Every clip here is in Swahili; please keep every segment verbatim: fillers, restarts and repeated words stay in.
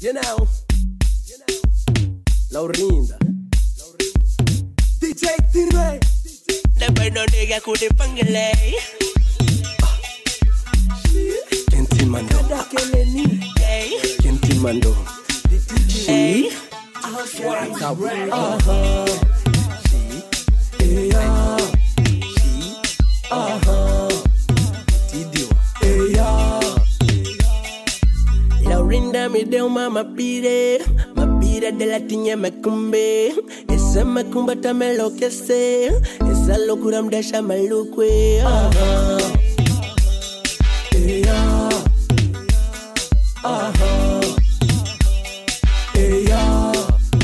You know, Laurinda, D J Tirbe, the bueno nigga could pangale. Kenti Mando, Kenti Mando, Hey, uh-huh, she, yeah, she, uh-huh, Tidiwa, yeah. Laurinda me deu mama pire, ma pire de la tiña me cumbe. Esa me cumba ta me lo que sé, esa locura me deja maluque. Uh-huh, yeah, uh-huh, yeah.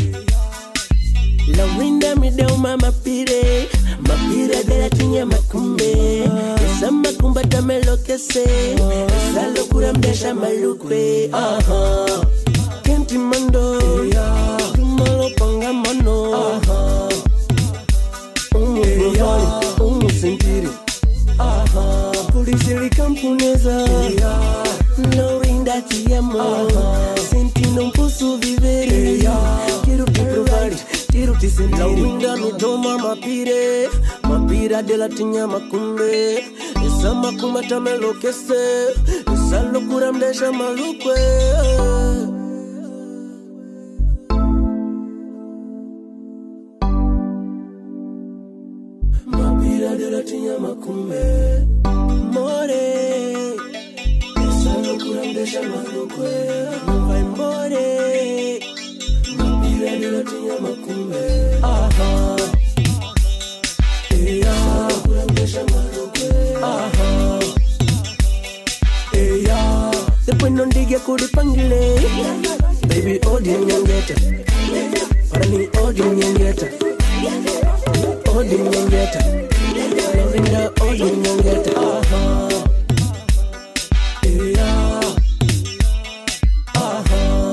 Laurinda me deu mama pire, ma pire de la tiña me cumbe. Esa me cumba ta me lo que sé, esa locura me deja maluque. Uh-huh, Kenti Mando, yeah, tu malo panga mano. uh-huh, Umu provali, umu sentiri. uh-huh, Pulisiri campuneza, yeah, Laurinda ti amo. Uh-huh. Senti non posso vivere, Yeah. Quiero ti provare, quiero ti sentire. Laurinda mi toma ma pire, ma pira della tigna macumbe. Esa macumba ta me lo que sé, esa locura me deja maluque. Mapira de la tiña macumbe, More, esa locura me deja maluque. vai more. Mapira de la tiña macumbe, uh-huh, yeah, esa locura me deja maluque. Uh-huh, yeah, Después non diga kuri pangile. Baby odi nyangeta, para ni odi nyangeta, odi nyangeta, Laurinda odi nyangeta. uh-huh, yeah, uh-huh,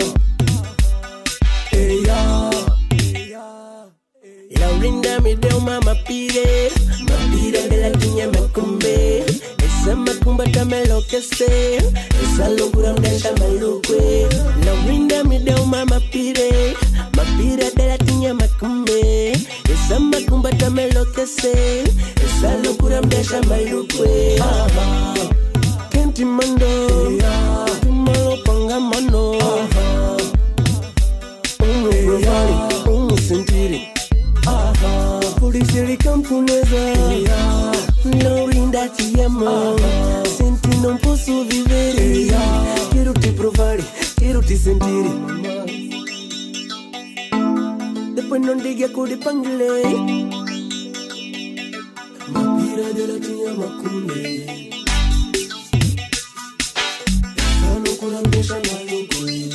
yeah. Laurinda me deu mama pire, ma pire de la tiña me cumbe. Esa macumba ta me lo que sé, esa locura me deja maluque. Laurinda me deu mama pire, ma pire de la tiña me cumbe. Esa macumba ta me lo que sé, esa locura me deja maluque. Uh-huh, Kenti Mando, yeah, tu malo panga mano. uh-huh, Umu provali, umu sentiri. uh-huh, Pulisiri campuneza, yeah, Laurinda ti amo. Uh-huh. Senti non posso vivere, Yeah. Quiero ti provare, quiero ti sentire. Después non diga kuri pangile. Mapira de la tiña macumbe, esa locura me deja maluque.